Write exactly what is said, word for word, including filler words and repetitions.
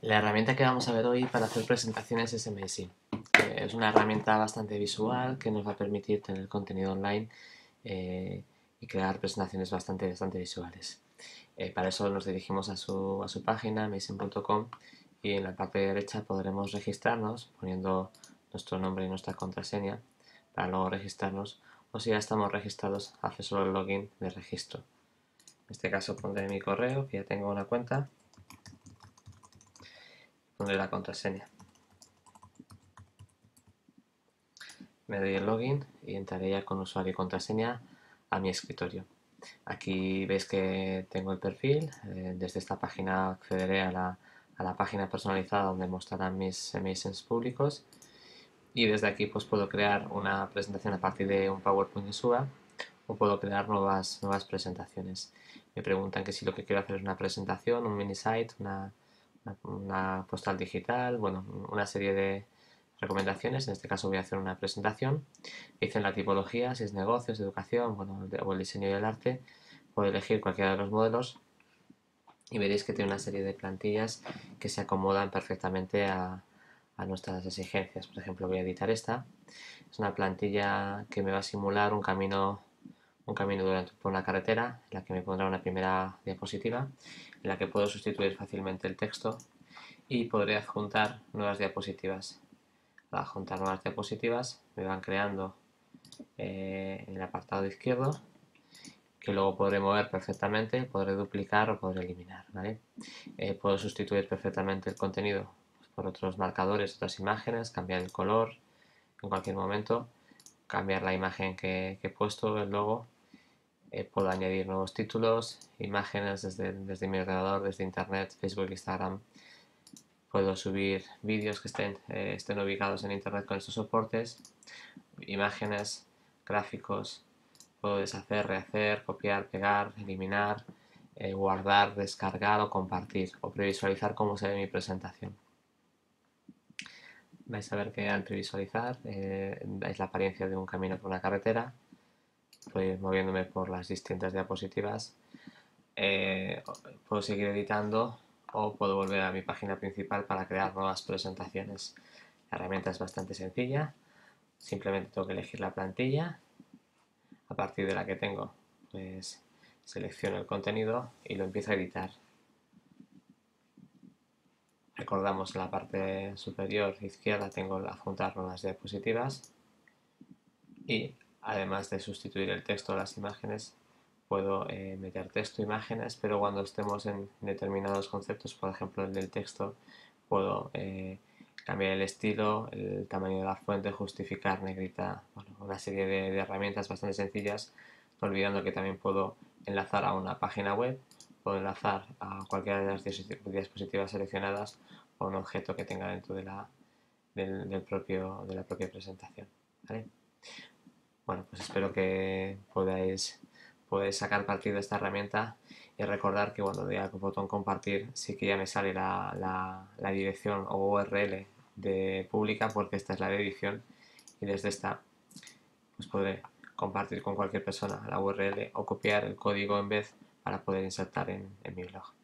La herramienta que vamos a ver hoy para hacer presentaciones es Amazing. Eh, es una herramienta bastante visual que nos va a permitir tener contenido online eh, y crear presentaciones bastante, bastante visuales. Eh, para eso nos dirigimos a su, a su página, amazing punto com, y en la parte derecha podremos registrarnos poniendo nuestro nombre y nuestra contraseña para luego registrarnos, o si ya estamos registrados, hace solo el login de registro. En este caso pondré mi correo, que ya tengo una cuenta, pondré la contraseña. Me doy el login y entraré ya con usuario y contraseña a mi escritorio. Aquí veis que tengo el perfil, eh, desde esta página accederé a la, a la página personalizada donde mostrarán mis Amazings públicos, y desde aquí pues puedo crear una presentación a partir de un PowerPoint que suba, o puedo crear nuevas, nuevas presentaciones. Me preguntan que si lo que quiero hacer es una presentación, un mini site, una, una, una postal digital, bueno, una serie de recomendaciones. En este caso voy a hacer una presentación. Dicen la tipología, si es negocios, educación, bueno, o el diseño y el arte. Puedo elegir cualquiera de los modelos y veréis que tiene una serie de plantillas que se acomodan perfectamente a, a nuestras exigencias. Por ejemplo, voy a editar esta. Es una plantilla que me va a simular un camino, un camino durante, por una carretera, en la que me pondrá una primera diapositiva, en la que puedo sustituir fácilmente el texto y podré adjuntar nuevas diapositivas. Al adjuntar nuevas diapositivas me van creando eh, en el apartado izquierdo, que luego podré mover perfectamente, podré duplicar o podré eliminar, ¿vale? Eh, puedo sustituir perfectamente el contenido por otros marcadores, otras imágenes, cambiar el color en cualquier momento, cambiar la imagen que, que he puesto, el logo. Eh, puedo añadir nuevos títulos, imágenes desde, desde mi ordenador, desde internet, Facebook, Instagram. Puedo subir vídeos que estén, eh, estén ubicados en internet con estos soportes, imágenes, gráficos. Puedo deshacer, rehacer, copiar, pegar, eliminar, eh, guardar, descargar o compartir, o previsualizar cómo se ve mi presentación. Vais a ver que al previsualizar eh, dais la apariencia de un camino por una carretera. Estoy moviéndome por las distintas diapositivas. Eh, puedo seguir editando o puedo volver a mi página principal para crear nuevas presentaciones. La herramienta es bastante sencilla. Simplemente tengo que elegir la plantilla, a partir de la que tengo, pues selecciono el contenido y lo empiezo a editar. Recordamos, en la parte superior izquierda tengo el adjuntar nuevas diapositivas, y además de sustituir el texto o las imágenes, puedo eh, meter texto, imágenes, pero cuando estemos en determinados conceptos, por ejemplo el del texto, puedo eh, cambiar el estilo, el tamaño de la fuente, justificar, negrita, bueno, una serie de, de herramientas bastante sencillas, no olvidando que también puedo enlazar a una página web, puedo enlazar a cualquiera de las diapositivas seleccionadas o un objeto que tenga dentro de la, del, del propio, de la propia presentación, ¿vale? Bueno, pues espero que podáis, podáis sacar partido de esta herramienta, y recordar que cuando doy al botón compartir sí que ya me sale la, la, la dirección o U R L de pública, porque esta es la de edición, y desde esta pues podré compartir con cualquier persona la U R L o copiar el código en vez para poder insertar en, en mi blog.